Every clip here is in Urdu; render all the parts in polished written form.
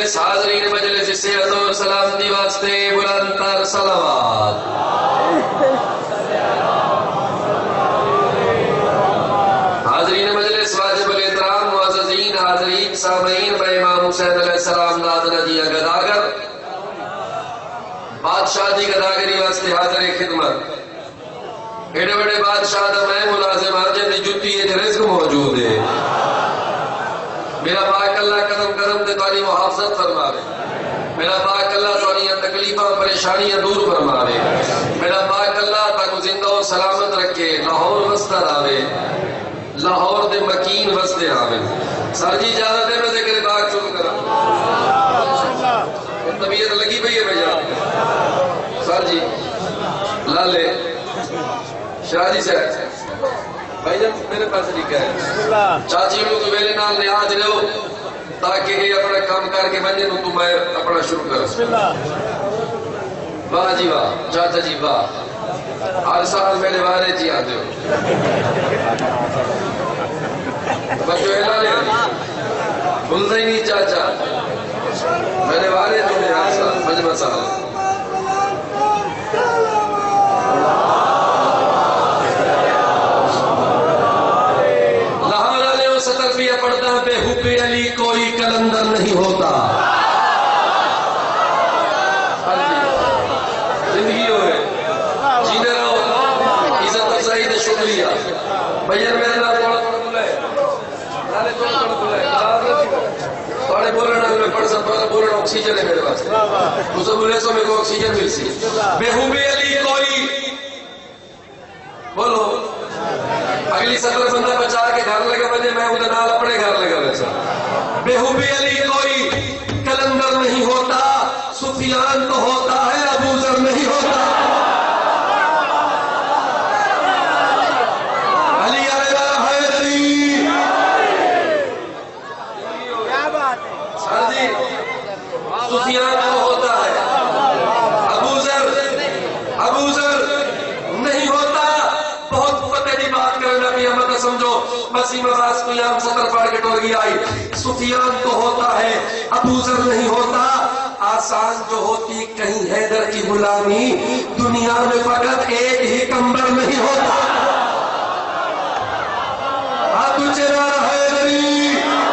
مجلس حاضرین مجلس صحت اور سلامتی واسطے بلند تر صلوات حاضرین مجلس واجب الاحترام معززین حاضرین سامعین بے امام حسین علیہ السلام دادنا جی گداگر بادشاہ دی گداگری واسطے حاضر خدمت ایڈے بڑے بادشاہ دا میں ملازم آجے دی جتی ہے رزق موجود ہے میرا پاک اللہ قدم قدم دے تاری محافظت فرماوے میرا پاک اللہ تاری تکلیفاں پریشانیاں دور فرماوے میرا پاک اللہ تاکو زندہ و سلامت رکھے لاہور وسطر آوے لاہور دے مکین وسطے آوے ساجی اجازت ہے میں ذکر پاک شروع کرا طبیعت لگی پئی ہے بھیا سر جی لالے شاہ جی سے بھائی جان میرے پاس لکھا ہے چاچی لوگ ویلے نال نیاز رہو تاکہ یہ اپنا کام کر کے بننے تو میں اپنا شروع کروں واہ جی واہ چاچا جی واہ ہر سال میرے بارے جی آتے ہو بچوں اعلان لے بھولتا ہی نہیں چاچا میرے بارے جو میں ہر سال مجمع سال پڑھتا بے حب علی کوئی کلندر نہیں ہوتا زندگی ہوئے جینے رہو عزت افزائی دے شکریہ بھئیر میرے نام تھوڑا بلائے نالے تھوڑا بلائے تھوڑے بولنا میں پڑھ سکتا ہوں بولنا آکسیجن ہے میرے پاس اسے بولے سو میں کو آکسیجن مل سی بے حب علی کوئی بولو اگلی سطر بندہ بچا کے گھر لگا بجے میں ادھر نال اپنے گھر لگا ویسا بے حب علی کوئی کلندر نہیں ہوتا سفیان تو ہوتا ہے ابو ذر نہیں ہوتا علی حیدری سر جی سفیان تو ہوتا ہے ابو ذر نہیں ہوتا سمجھو مسیح مباس کو یہاں سطر پاڑ کے ٹوڑ گیا آئی سفیان تو ہوتا ہے ابو ذر نہیں ہوتا آسان جو ہوتی کہیں حیدر کی غلامی دنیا میں فقط ایک ہی کمبر نہیں ہوتا آتو چرا حیدری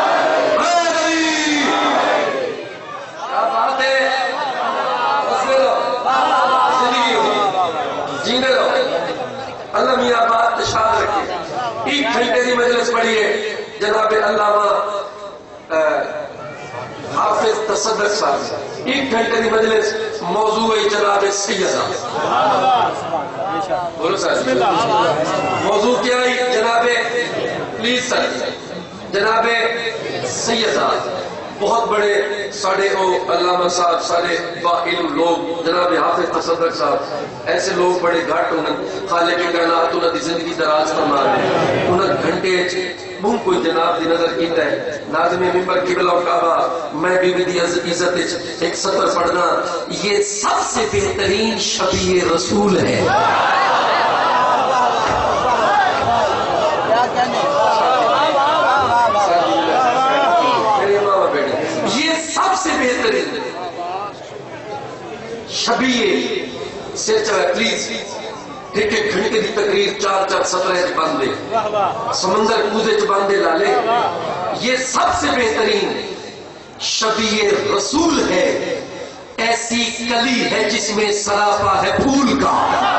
کیا بات ہے بس لے لو جینے لو اللہ میاں بات تشاد رکھے ایک گھنٹے کی مجلس پڑھی ہے جناب علامہ حافظ تصدق صاحب ایک گھنٹے کی مجلس موضوع ہے جناب سیدہ بولو صاحب موضوع کیا ہے جناب پلیز سر جناب سیدہ بہت بڑے ساڑھے علامہ صاحب سارے با علم لوگ جناب حافظ تصدق صاحب ایسے لوگ بڑے گھاٹ انہیں خالق کائنات انہیں دی زندگی دراز فرما رہے انہیں گھنٹے مون کوئی جناب دی نظر کیتا ہے ناظم ممبر قبلہ و کعبہ میں بھی دی عزت ایک سطر پڑھنا یہ سب سے بہترین شبیہ رسول ہے بہترین شبیہ سے چاہے پلیز ایک ایک گھنٹے دی تقریر چار چار سطرہ باندھے سمندر کوزے چ باندھے لالے یہ سب سے بہترین شبیہ رسول ہے ایسی کلی ہے جس میں سراپا ہے پھول کا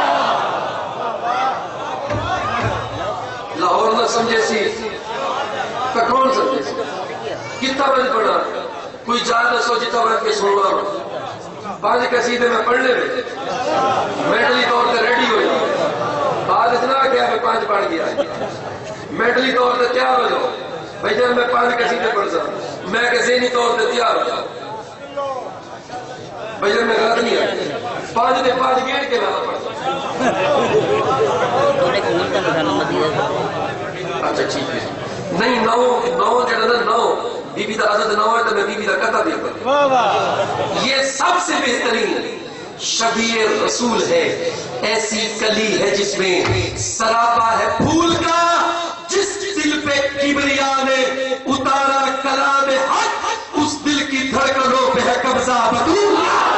لاہور نہ سمجھے سی تو کون سمجھے سی کتنا بند پڑھا کوئی جان سو جتا بند کے سنوا بعض قصیدے میں پڑھنے میں میڈلی طور سے ریڈی ہوئی بعض اتنا کیا میں 5 پڑھ گیا میڈلی طور سے تیار ہو جاؤ بھائی جب میں 5 قصیدے پڑھ سکتا میں کہ ذہنی طور سے تیار ہو جاؤ بھائی جب میں غلط نہیں آئی 5 دے 5 گیٹ کے لانا پڑھتا اچھا ٹھیک ہے نہیں 9 جڑا 9 بی بی دا عدد 9 ہے تو میں بی بی دا قطع دیا پر یہ سب سے بہترین شبیہ رسول ہے ایسی کلی ہے جس میں سراپا ہے پھول کا جس دل پہ کبریا نے اتارا کلام حق اس دل کی دھڑکنوں बतूल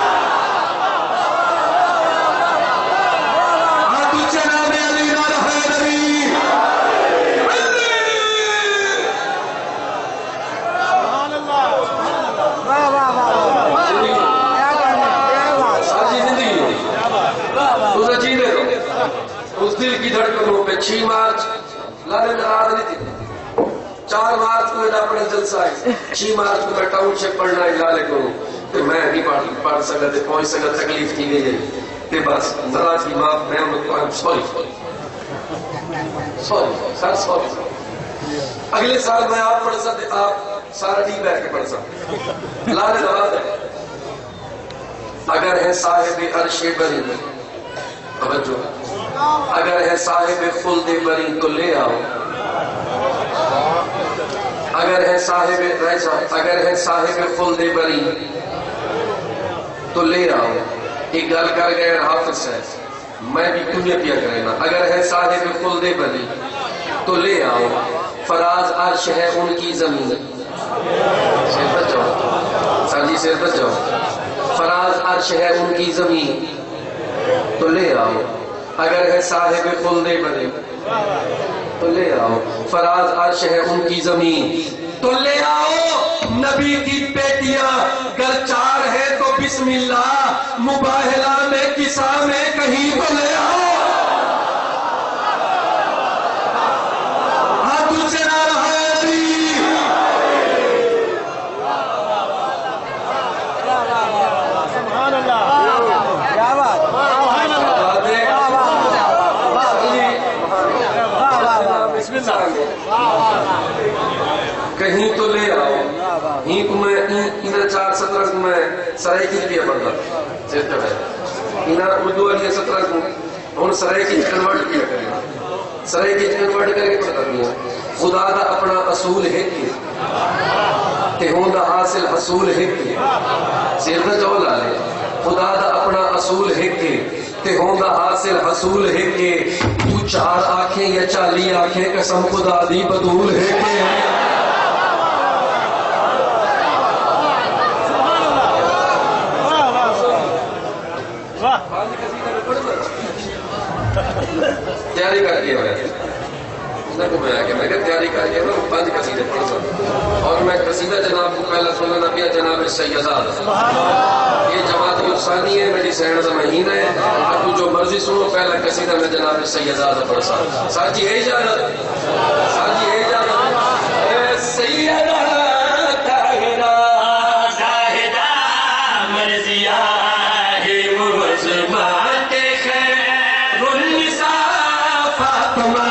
आतु जनाब अली नारा है नबी सारी जिंदगी उसे जीने दो। उस दिल की धड़कनों पे 6 मार्च लाले नाराज नहीं थी। 4 मार्च को मेरा अपने जलसा है, 6 मार्च को मैं टाउनशिप पढ़ना है लाले को तो मैं नहीं पढ़ सका थे, पहुंच सका, तकलीफ थी गई है ते बस नाराज की माफ मैं सॉरी सॉरी। अगले साल मैं आप पढ़ सकते, आप सारा डी बैठ के पढ़ सकते। लाले नाराज है। अगर है साहिब अर्शे बरी तवज्जो, अगर है साहिब खुल्द बरी तो ले आओ, अगर है साहिब खुल्द बरी तो ले आओ। एक गल कर गए हाफिज है, मैं भी तुम्हें पिया करना। अगर है साहिब खुल्द बरी तो ले आओ, फराज अर्श है उनकी जमीन। सिर पर जाओ सर जी, सिर पर जाओ। फराज अर्श है उनकी जमीन तो ले आओ, अगर है साहिब खुल्द बरी तो ले आओ। फराज अर्श है उनकी जमीन तो ले आओ। नबी की बेटियां गर 4 है तो बिस्मिल्लाह, मुबाहला में किसा में कहीं तो ले आओ। हाथ ऊंचे ना रहा है अभी। सुभान अल्लाह, क्या बात, कहीं तो ले आओ। ही को मैं इन 4-17 को मैं सराय की पिया पढ़ता सिस्टम है इना उर्दू वाली 17 को हम सराय की कन्वर्ट किया करें, सराय की कन्वर्ट करके पढ़ता दिया। खुदा का अपना असूल है कि होंदा हासिल हसूल है कि सिर दा जो ला ले। खुदा का अपना असूल है कि होंदा हासिल हसूल है कि तू 4 आंखें या 40 आंखें कसम खुदा दी बदूल है कि तैयारी करके मैं तैयारी करके 5 कसीदे पढ़ सकता। और मैं कसीदा जनाब को पहला सुनना पिया जनाब सैयदा। ये जमात सानी है, मेरी सैन का महीना है। तू जो मर्जी सुनो, पहला कसीदा में जनाब सैयदा पढ़ सकता। साजी है इजाजत, साजी है इजाजत। सैयदा ताहिरा जाहिदा मर्जिया है मुज़बात खैरुन्निसा फातिमा।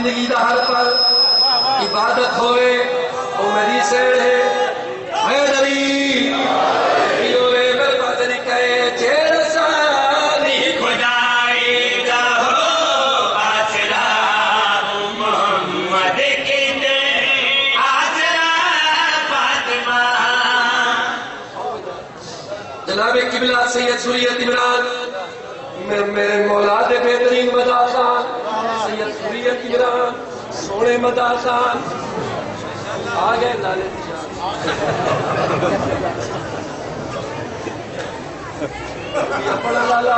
زندگی دا ہر پل عبادت ہوئے او میری سیڑ ہے حیدری ہوئے میرے بادری کہے جیڑ سانی خدائی دا ہو آسرا محمد کی دے آسرا فاطمہ جناب قبلہ سید سوریت عمران میرے مولا دے بہترین مداخان سید سوریت عمران سونے مداخان آگئے لالے پیا پڑھا لالا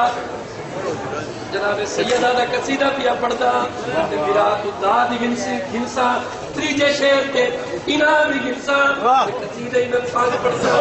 جناب سیدہ دا قصیدہ پیا پڑھتا برات الداد گھنسا تریجے شیر کے انعامی گھنسا قصیدہ ہی نلفاظ پڑھتا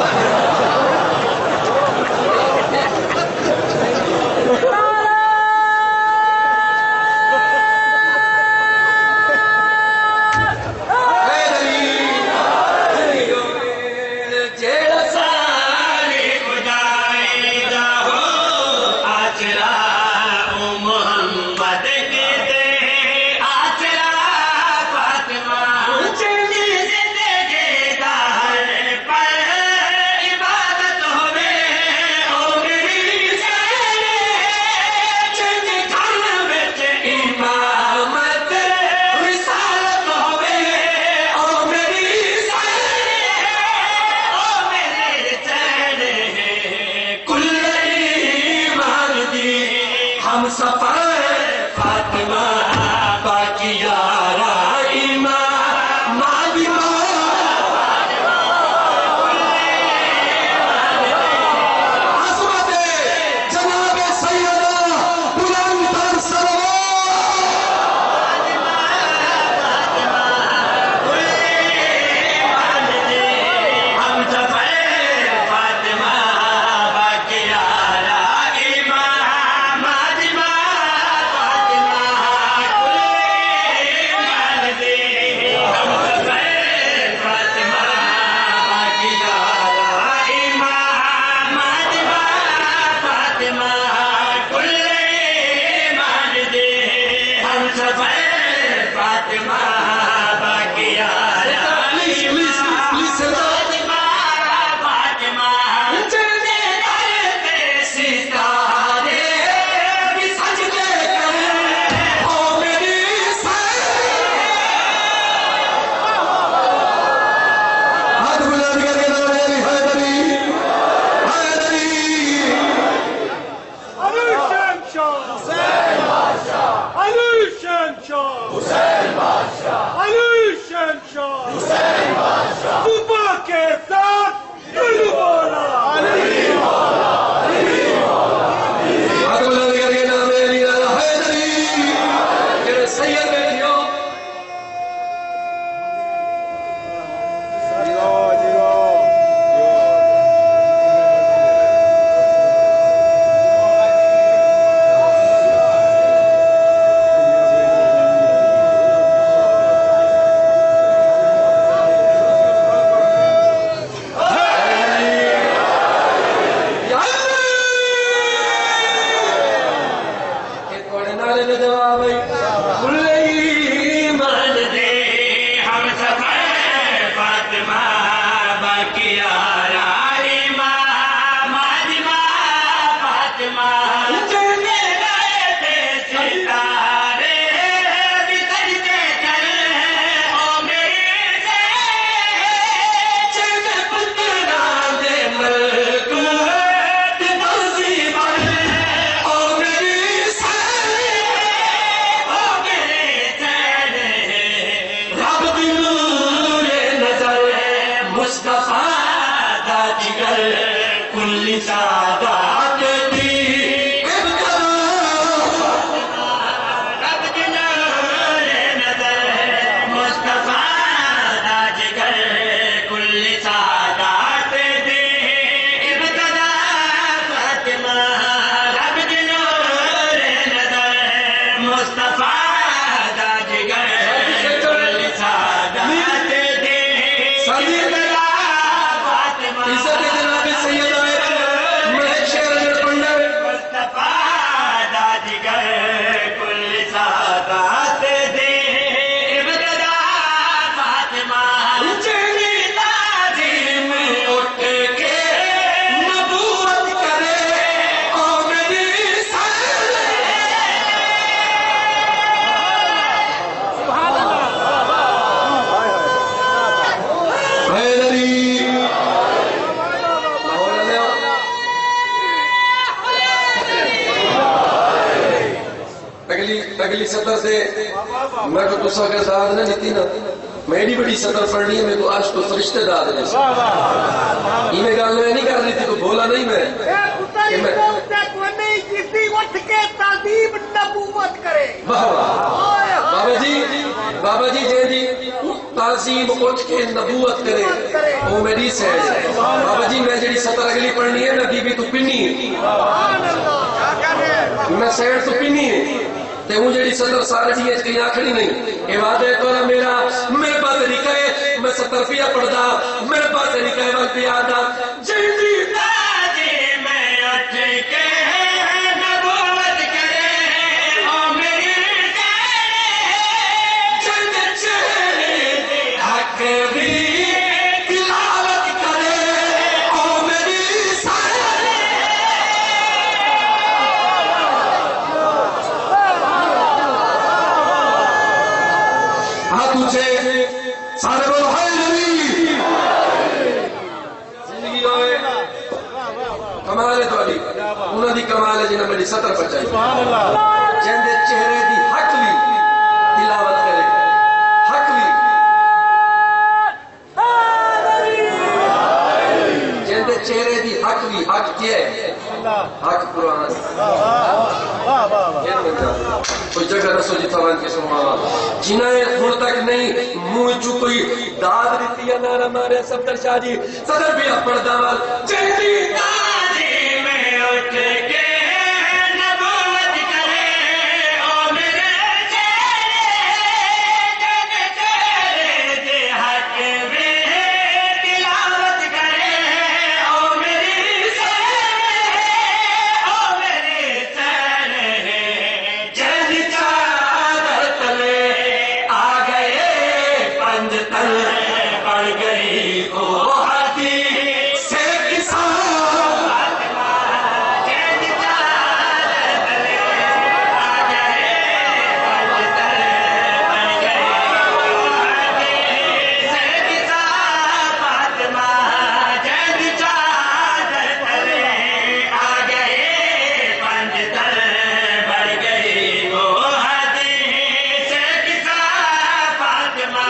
عزت جناب سیدہ میں ایک شعر اگلی سطر سے میں کو تسا کے ساتھ نہ لیتی نا میں بھی بڑی سطر پڑھنی ہے میں کو آج تو فرشتے داد دے یہ میں گال میں نہیں کر رہی تھی تو بولا نہیں میں بابا جی جے جی تعظیم اٹھ کے نبوت کرے وہ میری سیڈ ہے بابا جی میں جڑی سطر اگلی پڑھنی ہے میں بی بی تو پنی ہے میں سیڈ تو پنی ہے تے وہ جڑی سطر سارے جی اچھ کہیں آکھنی نہیں عبادت تو نہ میرے پاس طریقہ ہے میں سطر پیا پڑھدا میرے پاس طریقہ ہے وقت یادا جلدی تاجی میں اٹھ کے نبوت کرے او میری جلد چہرے حق بھی تلاوت کرے او میری تجھے سارے بولو ہائے نبی زندگی ہوئے کمال ہے تو علی انہوں دی کمال ہے جنہوں میری سطر پچائی جندے چہرے دی حق بھی تلاوت کرے حق بھی جندے چہرے دی حق بھی حق کیا ہے حق قرآن کوئی جگہ رسو جی تھوان کے سمانا جنہیں ہون تک نہیں موہ جو کوئی داد دیتی ہے نارا مارے صفدر شاہ جی صدر بھی اپڑ دامال جلدی تاجی میں اٹھ کے نبوت کرے او میرے چہرے دے حق میں تلاوت کرے او میری چہرے جلد چادر تلے آ گئے پنج تل پڑ گئی او ہاتھی سے کسان جلد چادر تلے آ گئے پنج تل پڑ گئی او ہاتھی سے کسان فاطمہ جلد چادر تلے آ گئے پنج تل پڑ گئی او ہاتھی سے کسان فاطمہ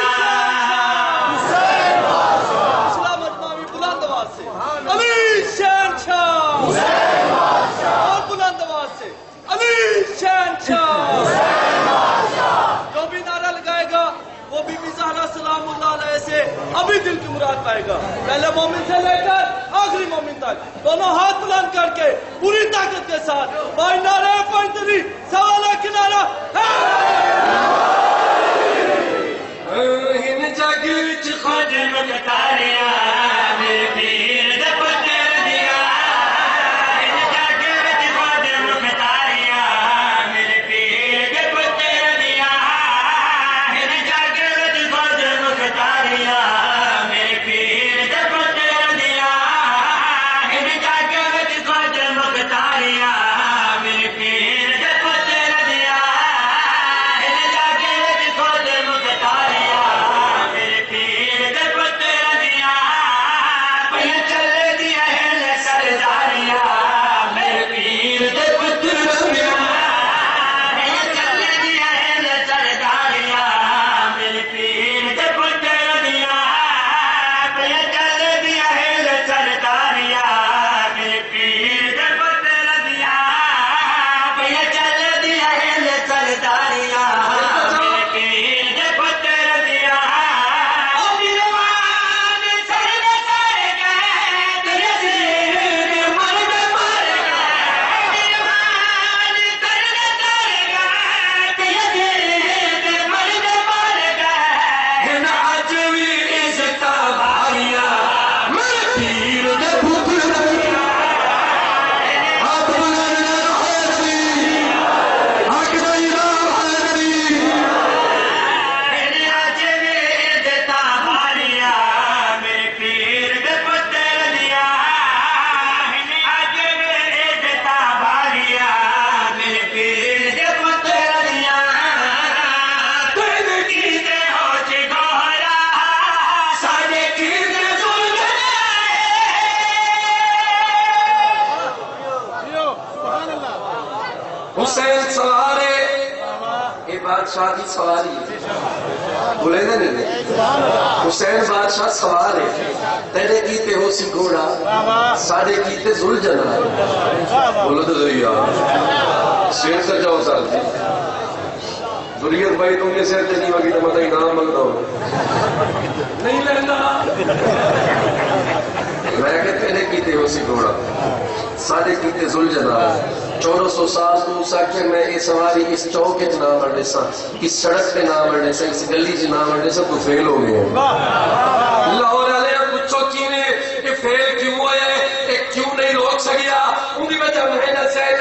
سلامت مامی بلند آواز سے امیر شہنشاہ اور بلند آواز سے امیر شہنشاہ جو بھی نعرہ لگائے گا وہ بی بی زہرا سلام اللہ علیہ سے ابھی دل کی مراد پائے گا پہلے مومن سے لے کر آخری مومن تک دونوں ہاتھ بلند کر کے پوری طاقت کے ساتھ بھائی نعرہ پنجتری سوالہ کنارہ ہن جگ وچ خود مختاریا میرے پیر دے پتر دیا ان جگ وچ خود مختاریا میرے پیر دے پتر دیا ان جگ وچ خود مختاریا میرے پیر دے پتر دیا ان جگ وچ خود مختاریا میرے پیر دے پتر دیا ان جگ وچ خود مختاریا میرے پیر دے پتر دیا پہ چل دیا ہے سرداریاں میرے پیر دے پتر دیا پہ چل دیا ہے سرداریاں میرے پیر دے پتر دیا پہ چل دیا ہے سرداریاں میرے پیر دے پتر دیا پہ چل دیا ہے سرداریاں میرے پیر دے پتر دیا او میروان سر سر گئے تیرے دیر مر گئے میروان سر سر گئے تیرے دیر مر گئے ہن اج وی عزت بھاریاں میرے پیر دے پتر ہاتھ بلند ہے نبی حق دا امام ہے نبی آج بھی عزت بھاریاں میرے پیر دے پتر دیا آج بھی عزت بھاریاں میرے پیر دے پتر دیا تم کی دے ہو چگورا ساڈے کی دے ظلم حسین سوارے بادشاہ کی سواری ہے، بولے نا نہیں، حسین بادشاہ سوار ہے، تیرے کیتے ہو سی گھوڑا ساڑے کیتے ذل جنا، بولو تو ذریعہ سیر کر جاؤ سال جی ذریعت بھائی تم یہ سیر نہیں ہوگی تو مطلب انعام مانگتا ہو نہیں لینا، میں کہ تیرے کیتے ہو سی گھوڑا ساڑے کیتے ذل جنا، 1400 سال تو اسا کہ میں یہ سواری اس چوکے نہ مرنے سا، اس سڑک پہ نہ مرنے سا، اس گلی جی نہ مرنے سا، تو فیل ہو گئے لاہور علیہ پوچھو کینے یہ فیل کیوں ہویا ہے، ایک کیوں نہیں روک سکیا، ان کی وجہ محنت سے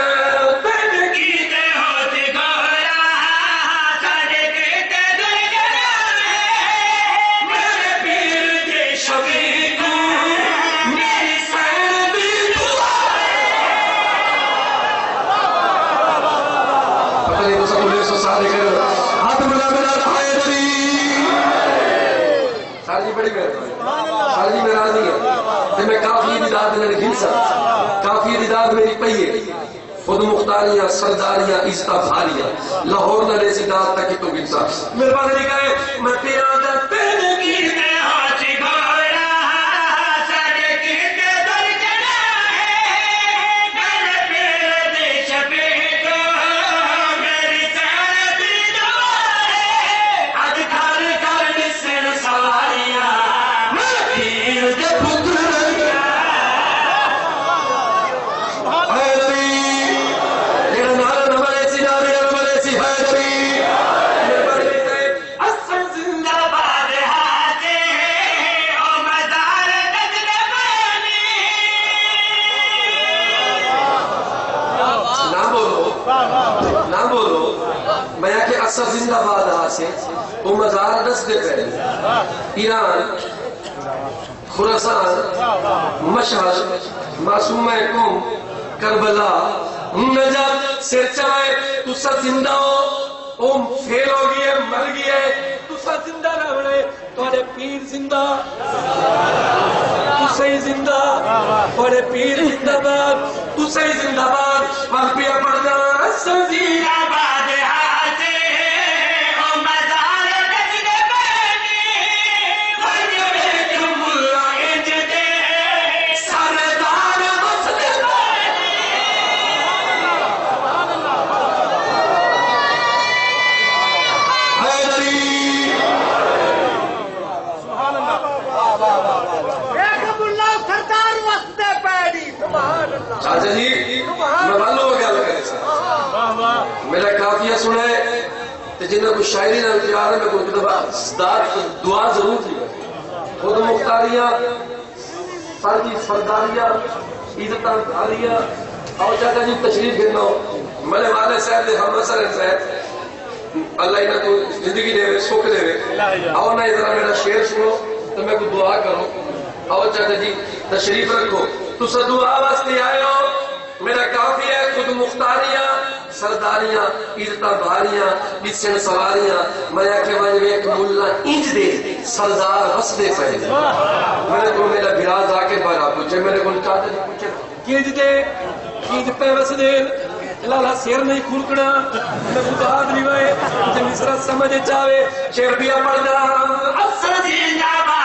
کافی رداد میری پہیے خود مختاریاں سرداریاں عزتہ بھاریاں لاہور نہ ریسی داد تک تو گنسا میرے پاس نہیں کہے میں پیادہ پہنے کی میں آجی گھوڑا ساڑے کی تے در جنا ہے گر پیر دے شبے تو میری سارتی دوارے آج گھر گھر نسر سواریاں میں پیر دے پتر زندہ باد آسے وہ مزار دست دے پہلے ایران خراسان مشہد معصومہ قوم کربلا نجات سر چوائے تو سا زندہ ہو اوم فیل ہو گئے مر گئے تو سا زندہ نہ بڑے توڑے پیر زندہ تو صحیح زندہ توڑے پیر زندہ باد تو صحیح زندہ باد پالپیا پڑھنا سنزیرہ باد چاچا جی میں معلوم ہو گیا لگا ایسا میرا کافیہ سنے تو جنہیں کچھ شاعری نہ پیار ہے میں کوئی کتب دعا ضرور تھی خود مختاریاں فردی فرداریاں عزتاں دھاریاں اور چاچا جی تشریف گرنا ہو ملے والے صاحب دے ہم اثر صاحب اللہ انہیں تو زندگی دے سوکھ دے اور نہ ادھر میرا شعر سنو تو میں کوئی دعا کرو اور چاچا جی تشریف رکھو تو سا دعا واسطے آئے ہو میرا کافی ہے خود مختاریاں سرداریاں عزتاں بھاریاں بسن سواریاں میں کہ وہ ایک ملا انج دے سردار رس دے پہلے میرے کو میرا بھراز آ کے بارا پوچھے میرے کو چاہتے جی پوچھے کیج دے کیج پہ وس دے لالا سیر نہیں کھلکڑا میں خداد نہیں وائے مجھے مصرہ سمجھ چاہے شیر بیا پڑھنا اثر زندہ باد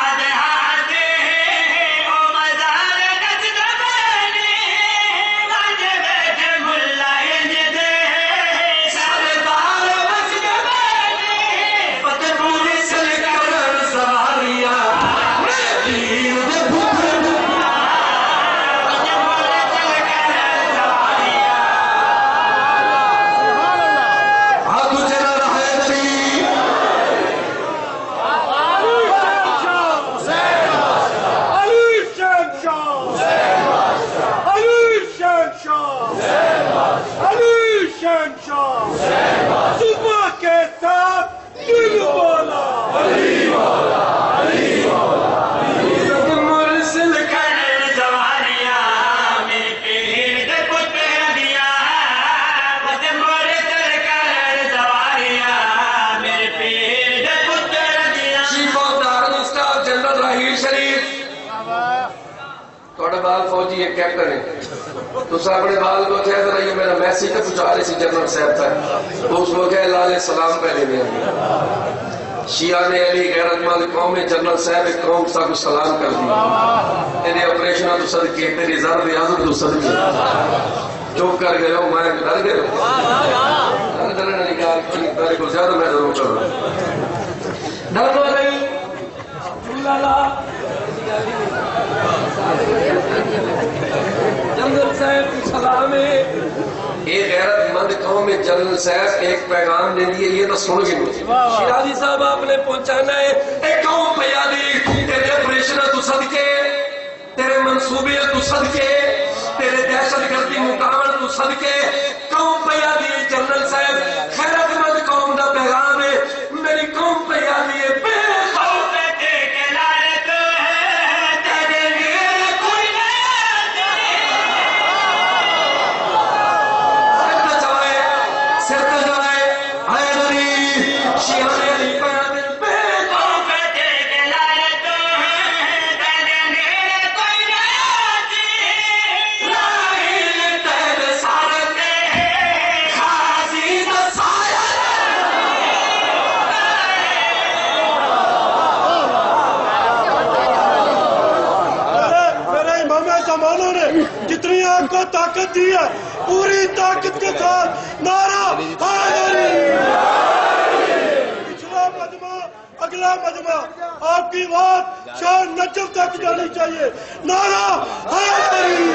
کے کیپٹن ہیں تو اپنے بال کو کہہ ذرا یہ میرا میسیج تو پہنچا رہے سی جنرل صاحب تک تو اس کو کہہ لال سلام پہلے میں شیعہ نے علی غیرت مند قوم جنرل صاحب ایک قوم سا کو سلام کر دی تیرے آپریشن تو صدقے تیری زرد اعظم تو صدقے چوک کر گئے ہو میں ڈر گئے ہو ڈرنے والی گال میرے کو زیادہ میں ضرور کر رہا ہوں ڈر دو نہیں جنرل صاحب کی سلام ہے ایک غیرت مند قوم جنرل صاحب ایک پیغام دے دیے یہ تو سن گئے شیرازی صاحب آپ نے پہنچانا ہے ایک قوم پیادی تیرے آپریشن تو صدقے تیرے منصوبے تو صدقے تیرے دہشت گردی مقابل تو صدقے قوم پیادی جنرل صاحب غیرت مند قوم دا پیغام ہے میری قوم پیادی ہے بے جتنی آپ کو طاقت دی ہے پوری طاقت کے ساتھ نعرہ حیدری پچھلا مجمع اگلا مجمع آپ کی بات شاہ نجف تک جانی چاہیے نعرہ حیدری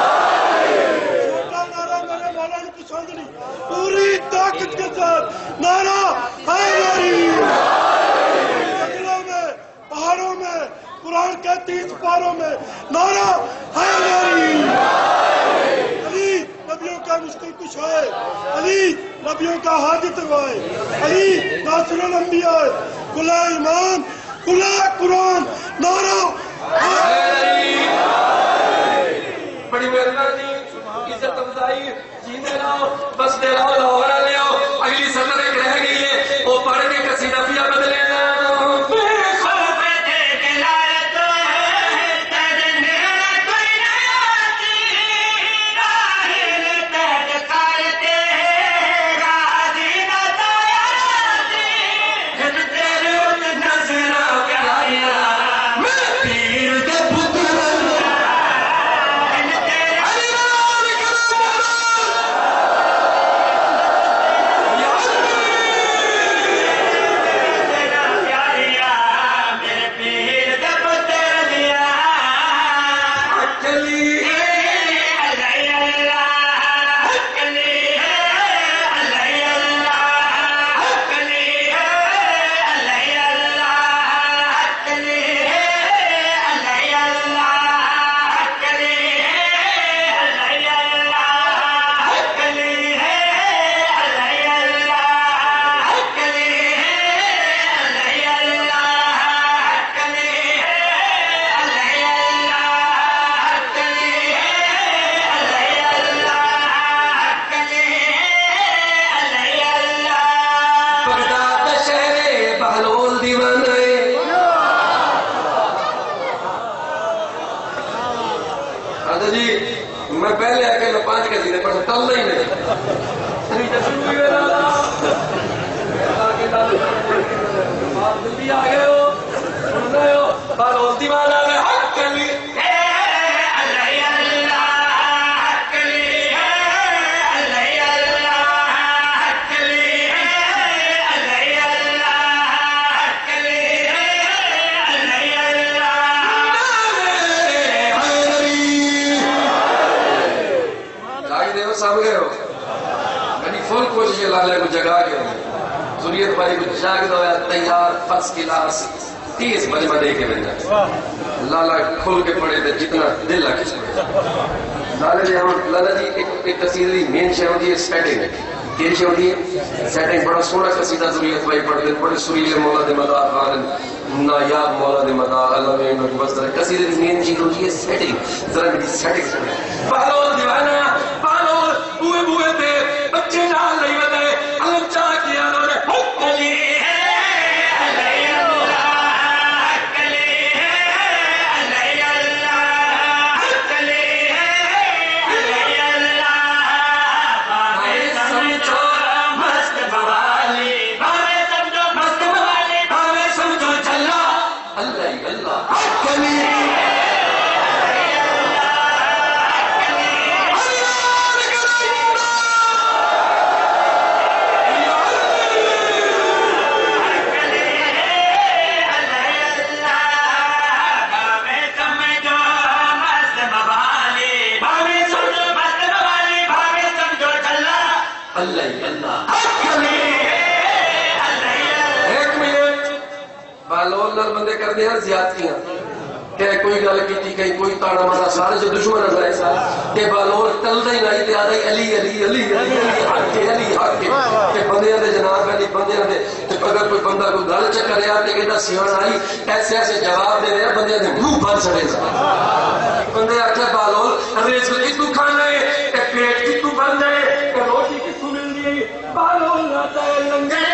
چھوٹا نعرہ میرے مولا نے پسند نہیں پوری طاقت کے ساتھ نعرہ حیدری جنگلوں میں پہاڑوں میں قرآن کے 30 پاروں میں نعرہ حیدری علی نبیوں کا مشکل کشائے علی نبیوں کا حاجت روائے علی ناصر الانبیاء کلا ایمان کلا قرآن نعرہ حیدری بڑی مہربانی عزت افزائی جینے رہو بستے رہو لاہورہ لے آؤ اگلی سطر ایک رہ گئی ہے وہ پڑھ کے قصیدہ پیا بدلے نا میں پہلے آ کے میں 5 کے سیدھے پڑھتا تل نہیں نہیں جلدی آ گئے ہو سن رہے ہو بات ہوتی والا میں حق کر لی گئے ہو یعنی فل کوشش لالے کو جگا گئے ضروریت بھائی کو جاگ دو یا تیار فرس کلاس 30 مجمع دے کے بننا لالا کھل کے پڑے تھے جتنا دل لکھس پڑے لالا جی ایک قصیدہ مین شے ہوتی ہے سیٹنگ کیری شے ہوتی ہے سیٹنگ بڑا سونا قصیدہ ضروریت بھائی پڑھتے بڑے سریلے مولا دے مدار خان نایاب مولا دے مدار اللہ میں انہوں کی بستر قصیدہ دی مین چیز ہوتی ہے سیٹنگ ذرا میری سیٹنگ پہلو دیوانا بوئے بوئے تھے بچے نال نہیں بتائے علم چاہ کیا انہوں نے حق علی اللہ اللہ اللہ ایک منٹ بالول نال بندے کر دیا زیادتیاں کہ کوئی گل کی کہیں کوئی تاڑا مارا سارے جو دشمن رہے سارے کہ بالول تلدا ہی نہیں تے آدھا علی علی علی علی علی حق کہ بندیاں دے جناب علی بندیاں دے تے اگر کوئی بندہ کوئی گل چکریا تے کہندا سیون آئی ایسے ایسے جواب دے رہے بندیاں دے منہ بھر چڑے بندے آکھے بالول رزق کی تو کھانا ہے تے پیٹ کی تو بننا ہے تے روٹی کی تو ملدی ہے بالول نہ تے لنگر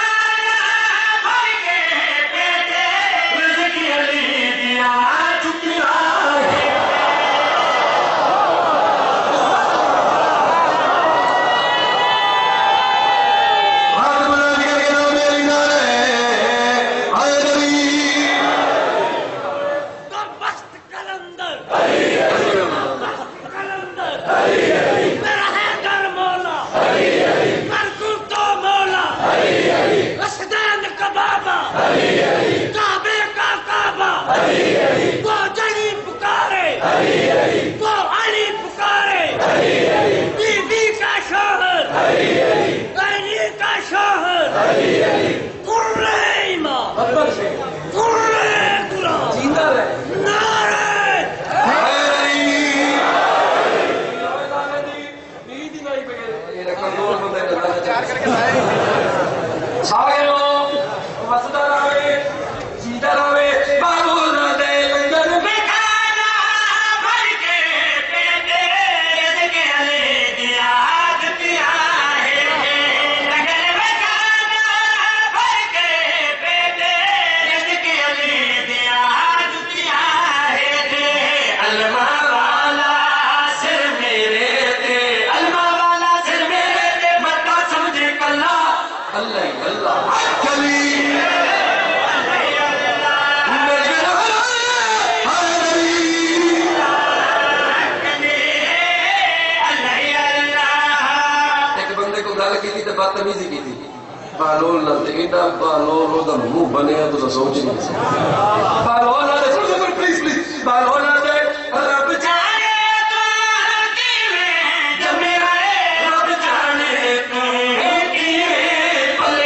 بدتمیزی کی تھی بالول نہ ایڈا بالول دا منہ بنیا تو سوچ نہیں سکتا بالول نہ سن پلیز پلیز بالول نہ رب جانے تو کیویں جمے رب جانے تو کیویں پلے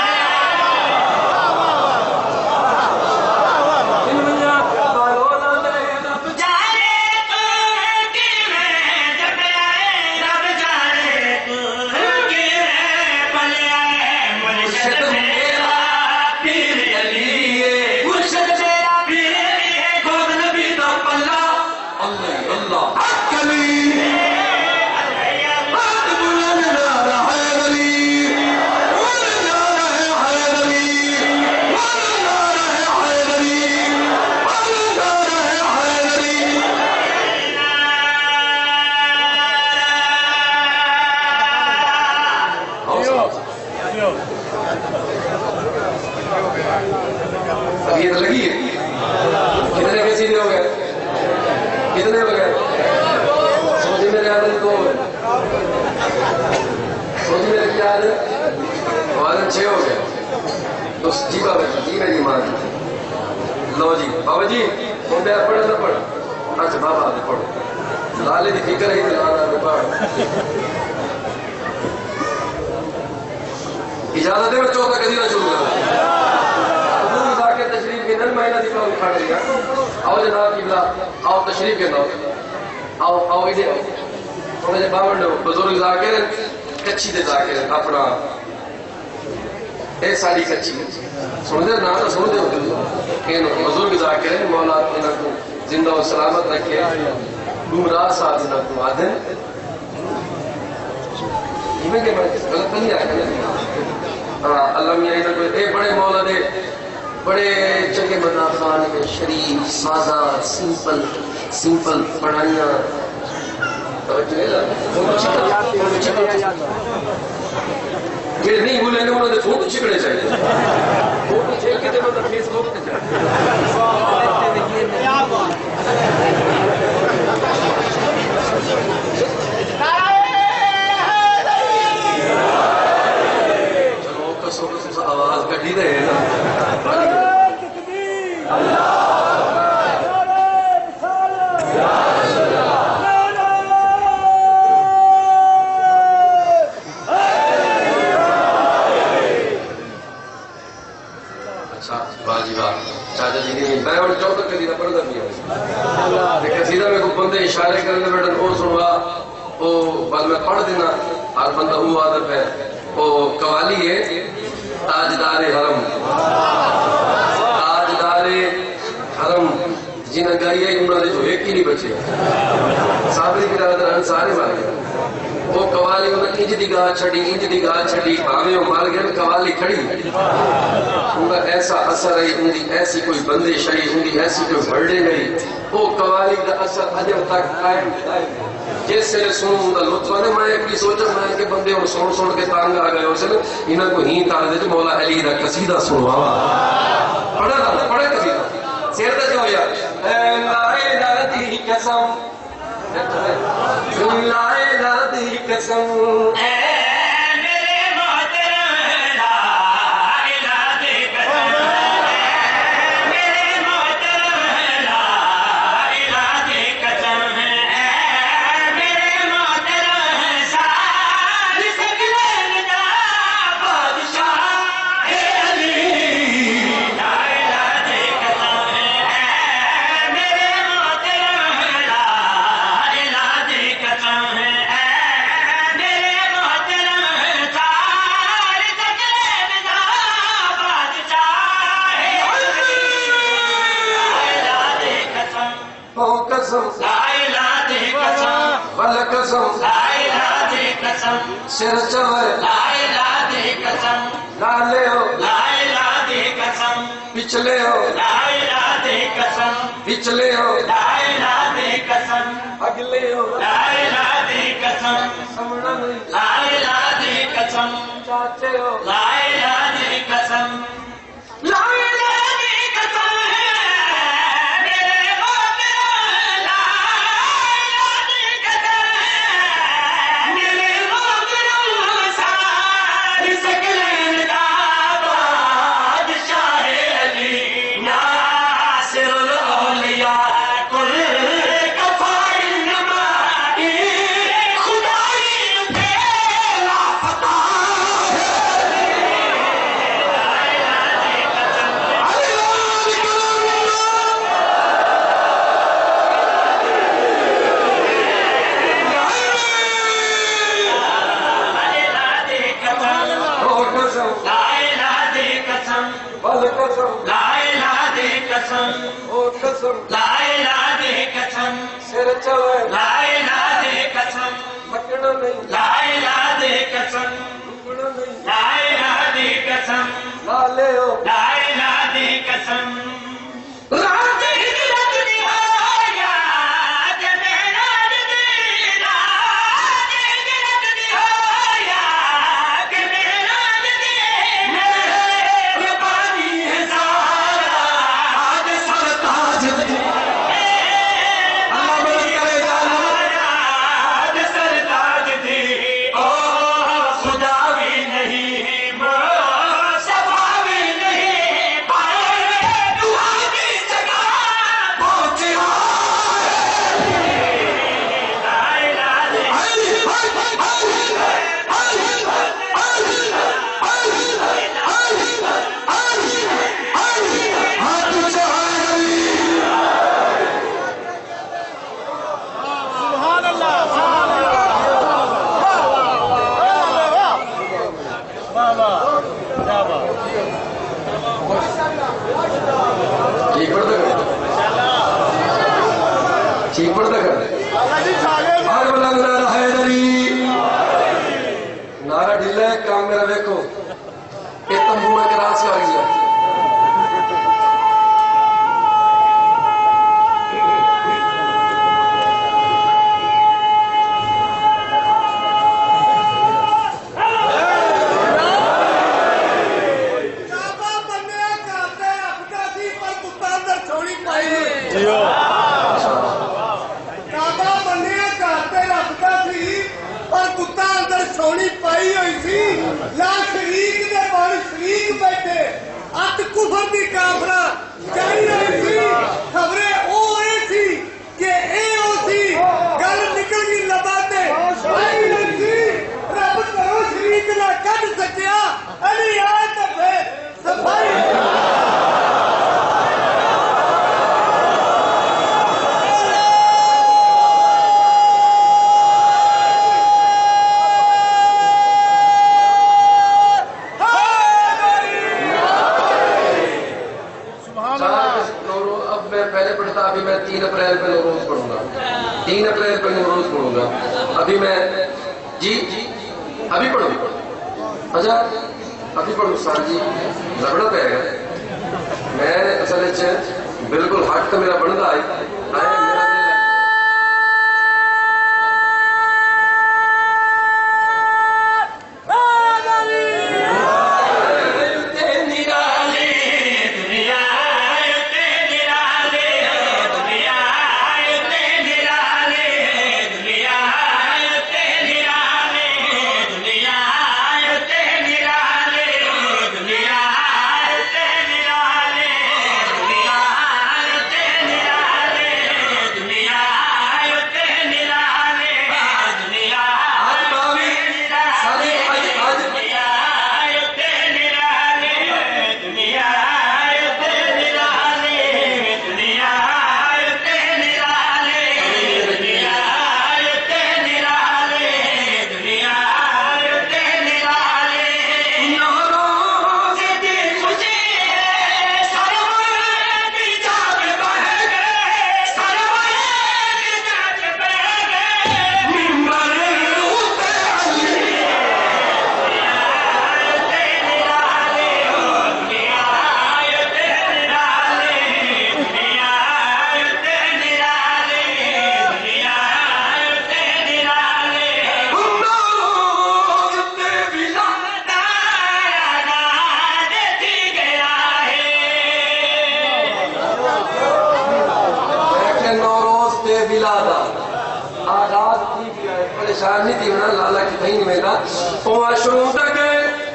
ان منیا بالول نہ رب جانے تو کیویں جمے رب جانے تو لگی ہے کتنے کے سیدھے ہو گئے کتنے ہو گئے سوچی میرے آدمی دو ہوئے سوچی میرے کیا آدمی آدم 6 ہو گئے تو جی بابا جی میری ماں لو جی بابا جی تم پہ پڑھے نہ پڑھ اچھا بابا آدھے پڑھو لالے دی فکر ہی لانا آدھے پڑھ اجازت ہے میں چوتھا کسی نہ شروع کروں تشریف کے نن مہینہ دیکھا اٹھا لیا آؤ جناب قبلہ آؤ تشریف کے نام آؤ آؤ ادھر آؤ تھوڑے جے باونڈ بزرگ ذاکر کچھی دے ذاکر اپنا اے ساری کچھی سن دے نا سن دے کہ بزرگ ذاکر مولا انہاں کو زندہ و سلامت رکھے گمراہ صاحب انہاں کو آدھن یہ کہ غلط نہیں آیا اللہ میاں انہاں کو اے بڑے مولا دے بڑے چنگے بندہ خان کے شریف سادہ سمپل پڑھائیاں یہ نہیں بولیں گے انہوں نے فوٹو چکڑے چاہیے فوٹو چھیل کے دے بندہ فیس بک تے چلو کسو آواز کٹی رہے نا بل میں پڑھ دینا اور بندہ ہوا عادت ہے وہ قوالی ہے تاجدار حرم تاجدار حرم جنہیں گائی ہے انہوں نے جو ایک ہی نہیں بچے صابری برادر انصارے مار گئے وہ قوالی انہیں انج دی گاہ چھڑی آویں وہ مار گئے قوالی کھڑی ان کا ایسا اثر ہے ان کی ایسی کوئی بندش ہے ان کی ایسی کوئی بڑھے نہیں وہ قوالی کا اثر اجر تک قائم جس سے سنوں ان کا لطف ہے میں ایک بھی سوچا میں کہ بندے اور سن کے تانگ آ گئے اسے انہیں کو ہی تانگ دے مولا علی دا قصیدہ سنوا پڑھے قصیدہ سیر تک ہو یا لا الہ دی قسم لا الہ دی قسم سر چوے لا الہ دی قسم لالے ہو لا الہ دی قسم پچھلے ہو لا الہ دی قسم پچھلے ہو لا الہ دی قسم اگلے ہو لا الہ دی قسم سمنا نہیں لا الہ دی قسم چاچے ہو لا الہ دی قسم لا الہ دی قسم لا الہ دی قسم سر چوے لا الہ دی قسم مکڑا نہیں لا الہ دی قسم ٹکڑا نہیں لا الہ دی قسم لالے ہو لا الہ دی قسم رات ہجرت دی ہویا کہ میرا دی رات ہجرت دی ہویا کہ میرا دی میرے پانی ہے نعرہ ڈھیلا ہے کام میرا دیکھو یہ تمبو میں کراس آ گیا سونی پائی ہوئی تھی لا شریک دے بڑ شریک بیٹھے ات کفر دی کافرہ جائی ہوئی تھی خبریں او ہوئی تھی کہ اے ہو تھی گل نکل گئی لباتے پائی ہوئی تھی رب کرو شریک نہ کر سکیا علی آئے تو پھر صفائی ابھی میں جی ابھی پڑھوں اچھا ابھی پڑھوں سر جی لگنا پہ گا میں اصل بالکل ہٹ تو میرا بنتا ہے پریشان نہیں تھی لالا کی کہیں میں تھا وہاں شروع تک ہے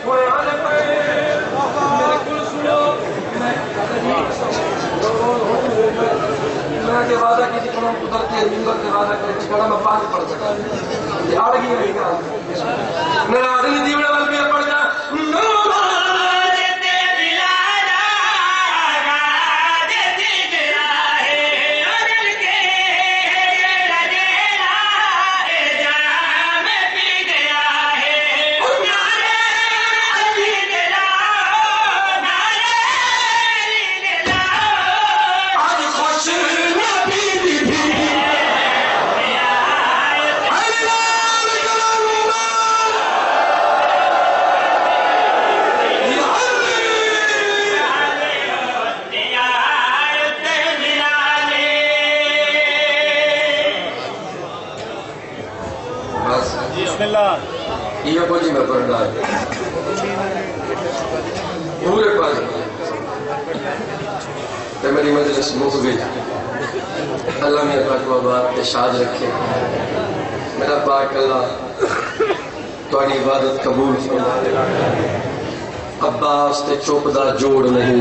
میں کے وعدہ کی تھی کھڑا ادھر کے ممبر کے وعدہ کی تھی کھڑا میں پانچ پڑھ سکا آڑ گئی میں آدمی دیوڑے وال بھی پڑھ جا یہ کو جی میں پڑھ رہا ہے پورے پاس کہ میری مجلس مقبل اللہ میرے پاک و آباد کے شاد رکھے میرا پاک اللہ تھوڑی عبادت قبول فرمائے عباس تے چوپ دا جوڑ نہیں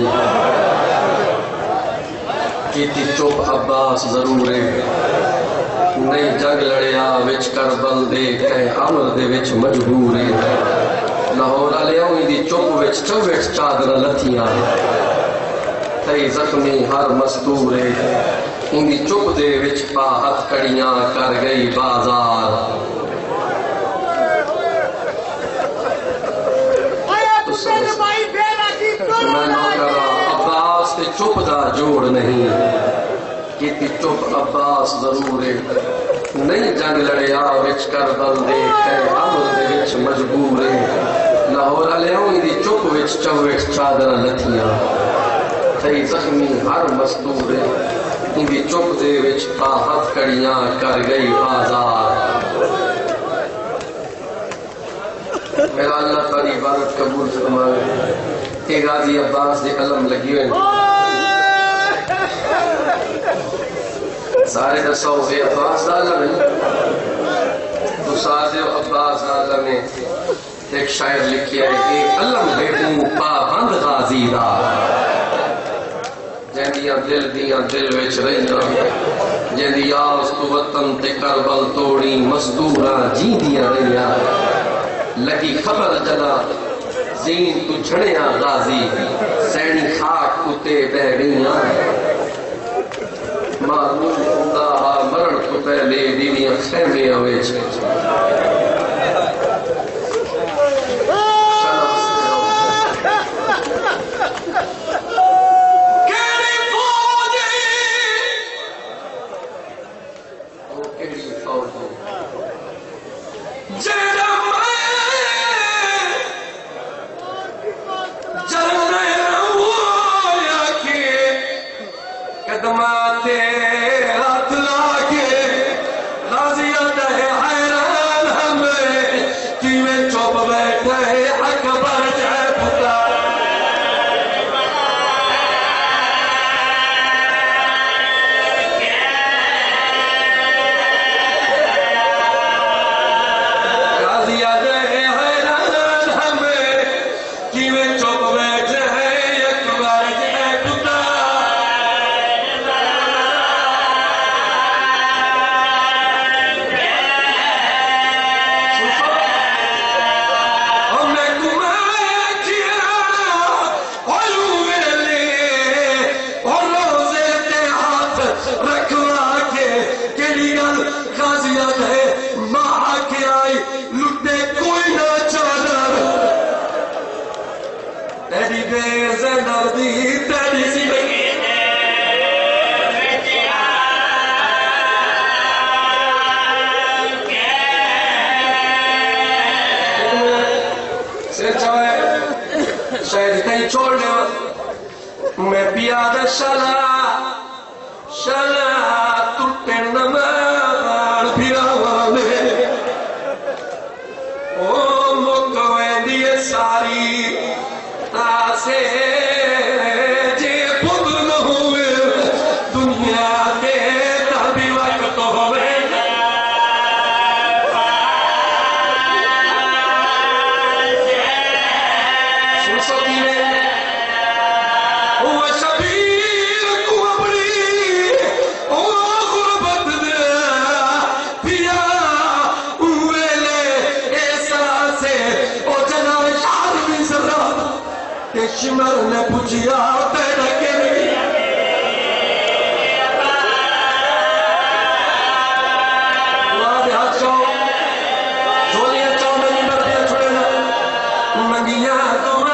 کیتی چوپ عباس ضرور ہے نہیں جنگ لڑیا وچ کربل دے کہیں عمر دے وچ مجبور ہے لاہور آلے ہوئی دی چپ وچ چوٹ چادر لتھیاں تئی زخمی ہر مستور ہے ان دی چپ دے وچ پا ہتھ کڑیاں کر گئی بازار میں نوکرا عباس تے چپ دا جوڑ نہیں کیتی چپ عباس ضرور ہے نہیں جنگ لڑیا وچ کربل دے کہیں عمر دے وچ مجبور ہے لاہور آلے ہوئی دی چپ وچ چوٹ چادر لتھیاں تئی زخمی ہر مستور ہے ان دی چپ دے وچ پا ہتھ کڑیاں کر گئی بازار میرا اللہ تعالی عبادت قبول فرمائے کہ غازی عباس دے علم لگی ہوئے سارے دسو اے عباس دا علم ہے تو سارے عباس دا علم ہے ایک شاعر لکھی ہے کہ علم بیٹوں پابند غازی دا جہندیاں دل وچ رہیاں جہندی آس تو وطن تے کربل توڑی مزدوراں جیندیاں رہیاں لگی خبر جلا زین تو جھڑیاں غازی سینی خاک اتے بہ گئیاں معلوم خدا مرن تو پہلے دیویاں خیمیاں وچ فرمائی لٹے کوئی نہ چادر تیری بے زینب دی تیری زندگی سے چاہے شاید کہیں چھوڑنے میں پیادہ شلا ٹوٹے نمار پھراوا میں او مکویں دیئے ساری تاسے جے خود نہ ہوئے دنیا کے تبھی وقت ہوئے شمر نے پوچھیا تیرا کے نہیں اللہ دے ہاتھ چاہو جھولیاں چاہو میں نہیں بردیا چھوڑے نا منگیاں دعا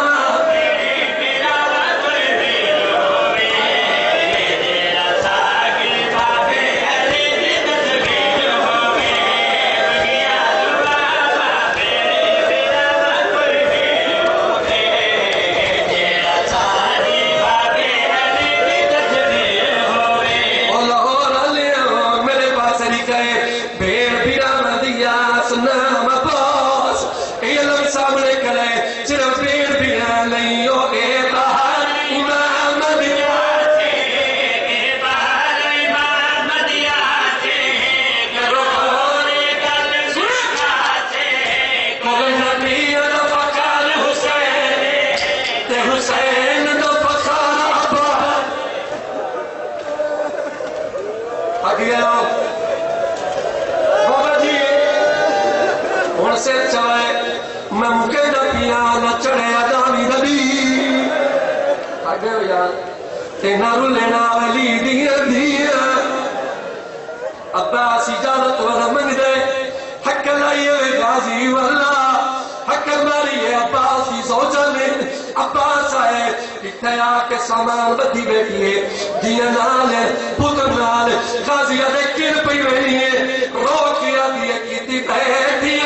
سے چاہے میں مکے نہ پیا نہ چڑھے آدامی دبی آگے ہو یار تینا رلینا ولی دیا دیا عباس اجازت ورمنگ دے حق لائیے غازی واللہ حق ماریے عباس کی سوچا میں عباس آئے اتیا کے سامان بدھی بیٹھیے دیا نالے پتر نالے غازی آدھے کن پہ بیٹھیے رو کیا دیا کیتی بیٹھیے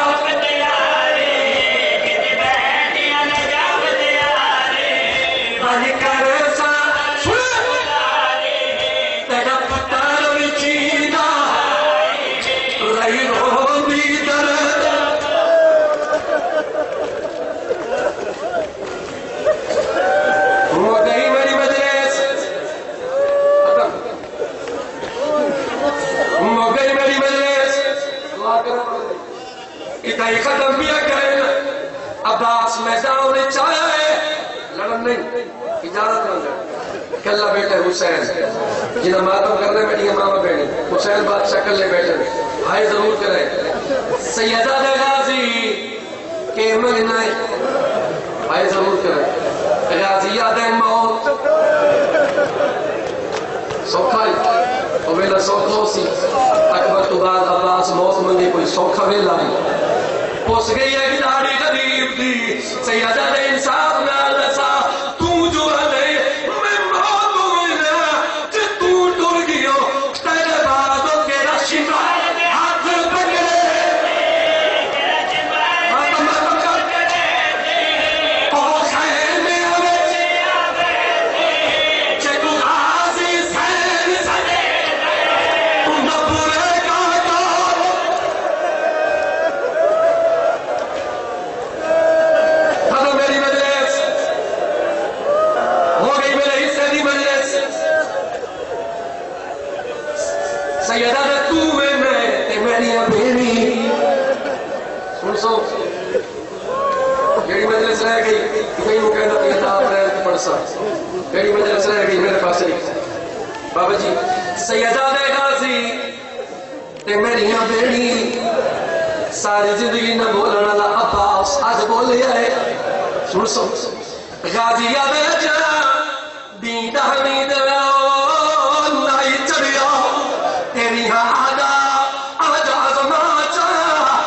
ختم بھی کریں عباس میدان نے چاہیا ہے لڑن نہیں اجازت نہیں کلا بیٹے حسین جنہیں ماتم کرنے بیٹھی ہے ماما بیٹھے حسین بادشاہ کلے بیٹھے بھائی ضرور کریں سیدہ دے غازی کہ مگنا بھائی ضرور کریں غازی یاد موت سوکھائی اور ویلہ سوکھو سی اکبر تو بعد عباس موت منگے کوئی سوکھا ویلہ نہیں پوس گئی ہے داڑھی غریب دی سیدہ دے انصاف نہ لسا تو جو ہے میں موت ہوئے کہ تو ٹر گئیو تیرے بازوں کے رشی ہاتھ پکڑے ماتم کر اور خیر میں ہوئے چکو غازی سین سنے تم نہ پورے کاٹا سیدہ دے تو میں تے میری بھیری سن سو جیڑی مجلس رہ گئی کہیں وہ کہنا کہ آپ رہے تو پڑھ سا جیڑی مجلس رہ گئی میرے پاس نہیں بابا جی سیدہ دے غازی تے میری بھیری ساری زندگی نہ بولنا لا عباس آج بولے آئے سن سو غازی آدھے جا دین حمید نائی چڑیا تیری آدھا آجا زمان چاہ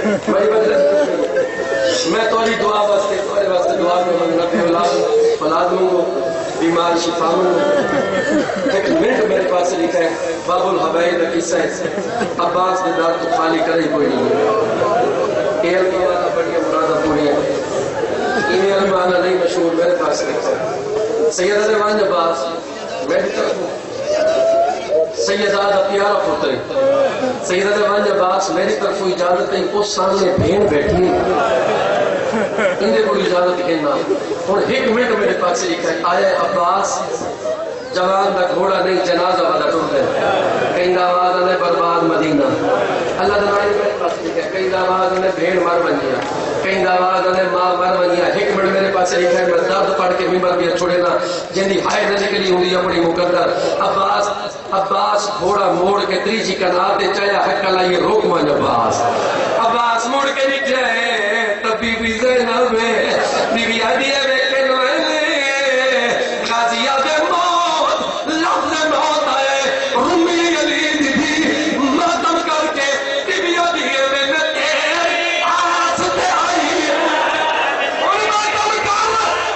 میں تھوڑی دعا واسطے دعا منگنا پہ اولاد منگو بیمار شفا منگو ایک منٹ میرے پاس لکھا ہے باب الحبائل کا قصہ ہے عباس نے دار تو خالی کرے کوئی نہیں یہ علم والا بڑی مرادہ پوری ہے یہ علم والا نہیں مشہور میرے پاس لکھا ہے سید علیوان عباس میری طرف ہوں سیدہ دا پیارا پتر سیدہ علیوان عباس میری طرف اجازت ہے اس سامنے بھین بیٹھی اندے کو اجازت کہنا اور ایک منٹ میرے پاس لکھا ہے آیا عباس جوان دا گھوڑا نہیں جنازہ والا ٹوٹ ہے کہیں آواز نے برباد مدینہ اللہ دنائی میرے پاس لکھا ہے کہیں آواز نے بھیڑ مر بنیا کہیں آواز نے ماں مر بنیا ایک منٹ میرے پاس لکھا ہے میں درد پڑھ کے ممبر بھی چھوڑے نا جندی ہائے نہ نکلی ہوئی اپنی مقدر عباس گھوڑا موڑ کے تریجی کنار دے چایا حق اللہ یہ روک مان عباس موڑ کے نکلے تبھی بھی زینب بی بی عدیہ میں کنوائنے غازیہ دے موت لفظ موت آئے رمی یلید بھی ماتم کر کے بی بی عدیہ میں تیری آس دے آئی اور ماتم کر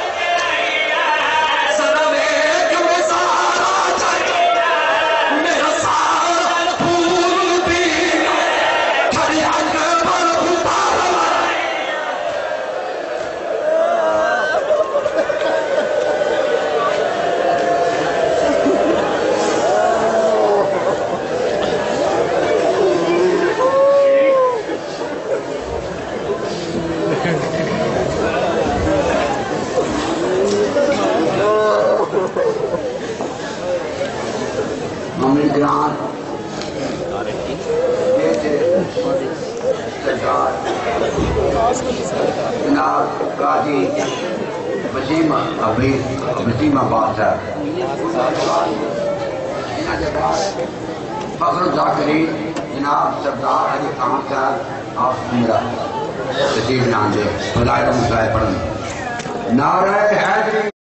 صدم ایک میں سارا چاہیے میرا سارا پھول بھی کھڑی اکبر اتارا مومن گران سرکار جناب قاضی وسیم عباس صاحب فخر الذاکرین جناب سردار علی خان صاحب آپ میرا تشریف لان دے فضائل مسائل پڑھنے نعرہ حیدری